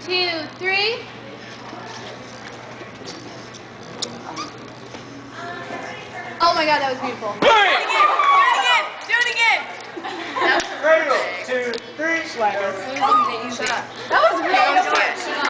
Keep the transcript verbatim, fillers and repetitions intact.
two, three. Oh my God, that was beautiful. Do it again! Do it again! Do it again! Cradle, two, three, slap. That was really